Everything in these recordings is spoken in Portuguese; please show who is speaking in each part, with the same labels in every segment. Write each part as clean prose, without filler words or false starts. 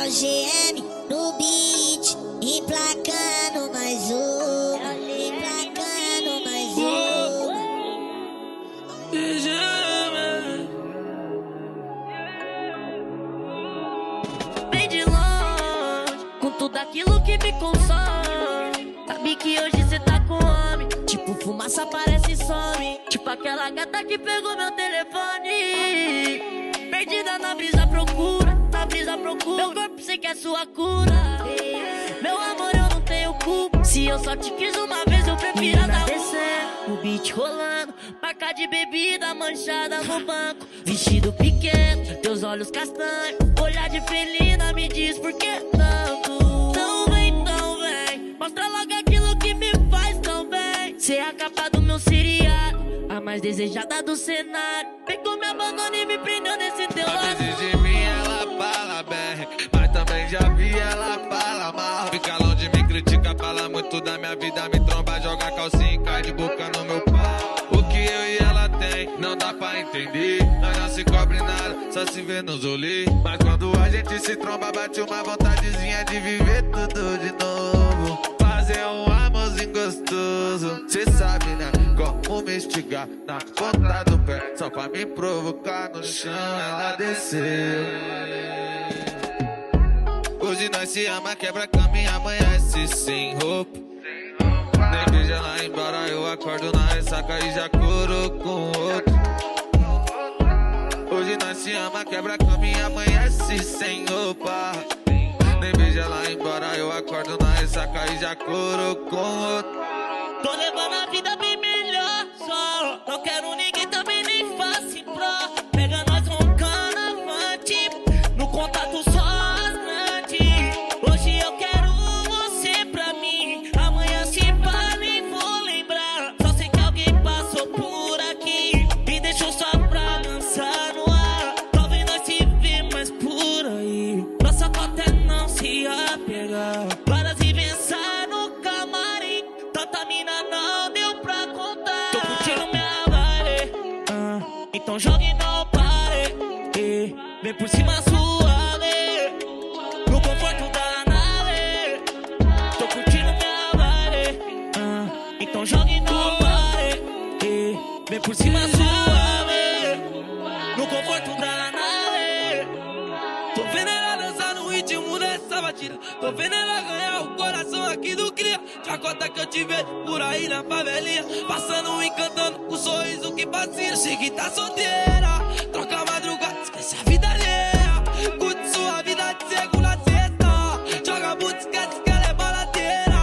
Speaker 1: É o GM no beat, emplacando mais uma, emplacando mais uma.
Speaker 2: Vem de longe, com tudo aquilo que me consome. Sabe que hoje cê tá com homem, tipo fumaça aparece e some. Tipo aquela gata que pegou meu telefone. Perdida na brisa procura, na brisa procura. Meu corpo sei que é sua cura. Meu amor, eu não tenho culpa. Se eu só te quis uma vez, eu prefiro andar descendo. O beat rolando, marca de bebida manchada no banco. Vestido pequeno, teus olhos castanhos, olhar de felina me diz por que tanto. Não vem, mostra logo aquilo que me faz tão bem. Cê é a capa do meu seriado, a mais desejada do cenário. Pegou, me abandona e me prendeu nesse teu lado.
Speaker 3: Às vezes de mim ela fala bem, mas também já vi ela fala mal. Fica longe, me critica, fala muito da minha vida, me tromba, joga calcinha e cai de boca no meu pau. O que eu e ela tem, não dá pra entender. Nós não se cobre nada, só se vê nos olhos. Mas quando a gente se tromba, bate uma vontadezinha de viver tudo de novo. Fazer um amorzinho gostoso, cê sabe, né? Como me estigar na ponta do pé, só pra me provocar no chão, ela desceu. Hoje nós se ama, quebra a cama e amanhece sem roupa. Nem beija lá embora, eu acordo na ressaca e já curo com outro. Hoje nós se ama, quebra a cama e amanhece sem roupa. Nem beija lá embora, eu acordo na ressaca e já curo com outro.
Speaker 2: Tô levando a vida bem melhor, só não quero ninguém também nem face pro. Pega nós roncando avante, no contato só as grandes. Hoje eu quero você pra mim, amanhã se pá nem vou lembrar. Só sei que alguém passou por aqui e deixou só pra dançar no ar. Talvez nós se vê mais por aí, nossa cota é não se apegar. Várias invenções no camarim, tanta mina não deu pra contar. Tô curtindo minha vibe, então joga e não pare. Vem por cima suave, no conforto da nave. Tô curtindo minha vibe, então joga e não pare. Vem por cima suave, no conforto da nave. Tô vendo ela dançar no ritmo dessa batida, tô vendo ela ganhar o coração aqui do cria. Chacota que eu te vejo por aí na favelinha, passando e cantando com o sorriso que fascina. Eu sei que tá solteira, troca a madrugada, esquece a vida alheia. Curte sua vida de segunda a sexta, joga muito, esquece que ela é baladeira.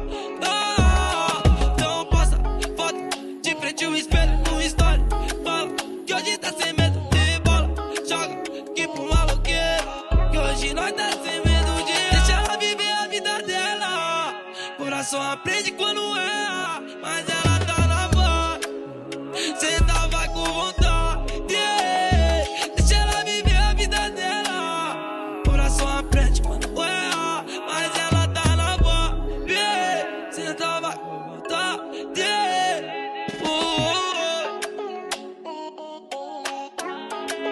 Speaker 2: Então posta foto de frente ao espelho no story, fala que hoje tá sem medo de bola, joga aqui pro maloqueiro, que hoje nós tá sem medo de. Deixa ela viver a vida dela, coração aprende quando erra, mas ela tá na voz, cê tava com vontade. Deixa ela viver a vida dela, coração aprende quando erra, mas ela tá na voz, cê tava com vontade.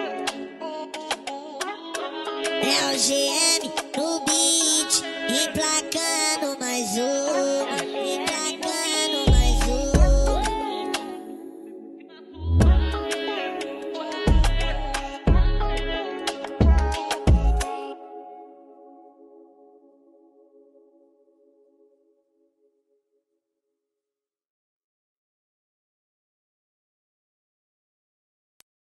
Speaker 1: É o GM no beat, emplacando.